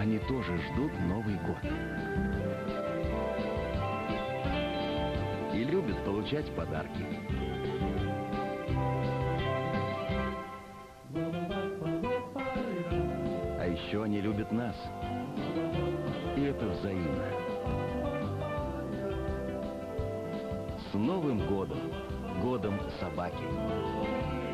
Они тоже ждут Новый год. И любят получать подарки. А еще они любят нас. И это взаимно. С Новым годом! Годом собаки!